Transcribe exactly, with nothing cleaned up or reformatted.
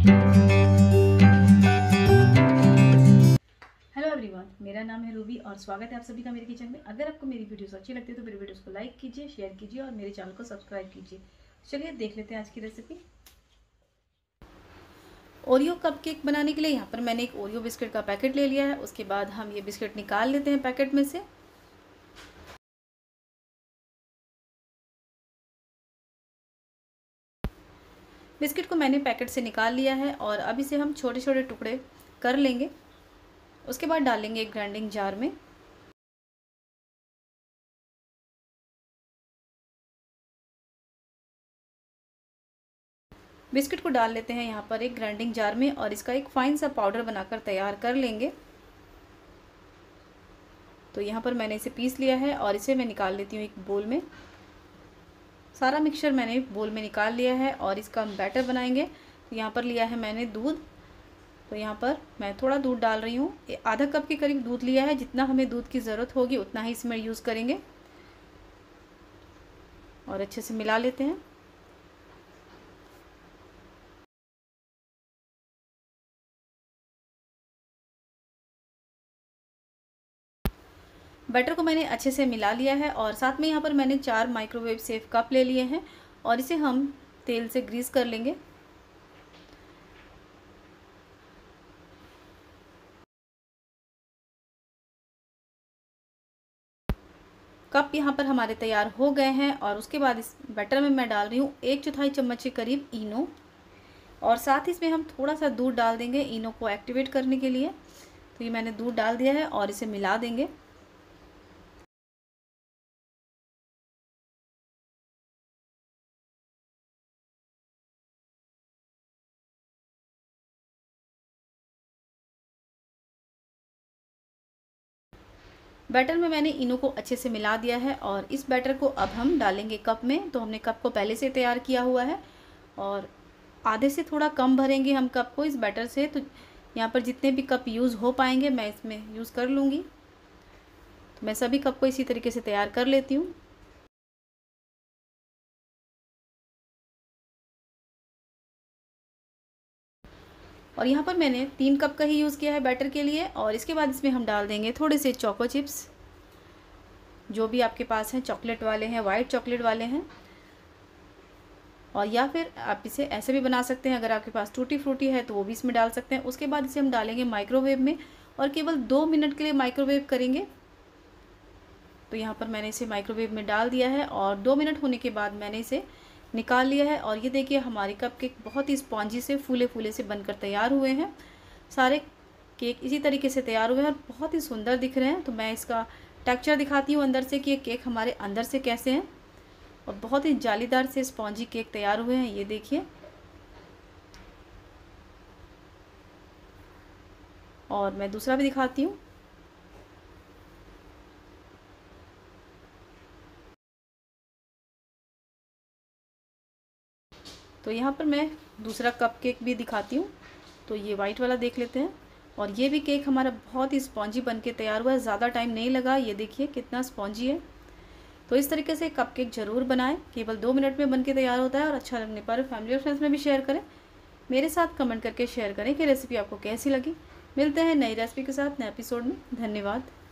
Hello everyone, मेरा नाम है रूबी और स्वागत है आप सभी का मेरे किचन में। अगर आपको मेरी वीडियोस अच्छी लगती है तो मेरी वीडियोस को लाइक कीजिए, शेयर कीजिए और मेरे चैनल को सब्सक्राइब कीजिए। चलिए देख लेते हैं आज की रेसिपी। ओरियो कपकेक बनाने के लिए यहाँ पर मैंने एक ओरियो बिस्किट का पैकेट ले लिया है। उसके बाद हम ये बिस्किट निकाल लेते हैं पैकेट में से। बिस्किट को मैंने पैकेट से निकाल लिया है और अब इसे हम छोटे छोटे टुकड़े कर लेंगे। उसके बाद डालेंगे एक ग्राइंडिंग जार में। बिस्किट को डाल लेते हैं यहाँ पर एक ग्राइंडिंग जार में और इसका एक फाइन सा पाउडर बनाकर तैयार कर लेंगे। तो यहाँ पर मैंने इसे पीस लिया है और इसे मैं निकाल लेती हूँ एक बोल में। सारा मिक्सचर मैंने बोल में निकाल लिया है और इसका हम बैटर बनाएंगे। तो यहाँ पर लिया है मैंने दूध। तो यहाँ पर मैं थोड़ा दूध डाल रही हूँ, आधा कप के करीब दूध लिया है। जितना हमें दूध की ज़रूरत होगी उतना ही इसमें यूज़ करेंगे और अच्छे से मिला लेते हैं। बैटर को मैंने अच्छे से मिला लिया है और साथ में यहाँ पर मैंने चार माइक्रोवेव सेफ कप ले लिए हैं और इसे हम तेल से ग्रीस कर लेंगे। कप यहाँ पर हमारे तैयार हो गए हैं और उसके बाद इस बैटर में मैं डाल रही हूँ एक चौथाई चम्मच के करीब इनो और साथ ही इसमें हम थोड़ा सा दूध डाल देंगे इनो को एक्टिवेट करने के लिए। तो ये मैंने दूध डाल दिया है और इसे मिला देंगे। बैटर में मैंने इनो को अच्छे से मिला दिया है और इस बैटर को अब हम डालेंगे कप में। तो हमने कप को पहले से तैयार किया हुआ है और आधे से थोड़ा कम भरेंगे हम कप को इस बैटर से। तो यहाँ पर जितने भी कप यूज़ हो पाएंगे मैं इसमें यूज़ कर लूँगी। तो मैं सभी कप को इसी तरीके से तैयार कर लेती हूँ। और यहाँ पर मैंने तीन कप का ही यूज़ किया है बैटर के लिए और इसके बाद इसमें हम डाल देंगे थोड़े से चोको चिप्स, जो भी आपके पास हैं, चॉकलेट वाले हैं, वाइट चॉकलेट वाले हैं। और या फिर आप इसे ऐसे भी बना सकते हैं, अगर आपके पास टूटी फ्रूटी है तो वो भी इसमें डाल सकते हैं। उसके बाद इसे हम डालेंगे माइक्रोवेव में और केवल दो मिनट के लिए माइक्रोवेव करेंगे। तो यहाँ पर मैंने इसे माइक्रोवेव में डाल दिया है और दो मिनट होने के बाद मैंने इसे निकाल लिया है। और ये देखिए हमारे कपकेक बहुत ही स्पॉन्जी से फूले फूले से बनकर तैयार हुए हैं। सारे केक इसी तरीके से तैयार हुए हैं और बहुत ही सुंदर दिख रहे हैं। तो मैं इसका टेक्सचर दिखाती हूँ अंदर से कि ये केक हमारे अंदर से कैसे हैं। और बहुत ही जालीदार से स्पॉन्जी केक तैयार हुए हैं, ये देखिए। और मैं दूसरा भी दिखाती हूँ। तो यहाँ पर मैं दूसरा कप केक भी दिखाती हूँ। तो ये वाइट वाला देख लेते हैं और ये भी केक हमारा बहुत ही स्पॉन्जी बन के तैयार हुआ है, ज़्यादा टाइम नहीं लगा। ये देखिए कितना स्पॉन्जी है। तो इस तरीके से कप केक ज़रूर बनाएं, केवल दो मिनट में बन के तैयार होता है। और अच्छा लगने पर फैमिली और फ्रेंड्स में भी शेयर करें। मेरे साथ कमेंट करके शेयर करें कि रेसिपी आपको कैसी लगी। मिलते हैं नई रेसिपी के साथ नए एपिसोड में। धन्यवाद।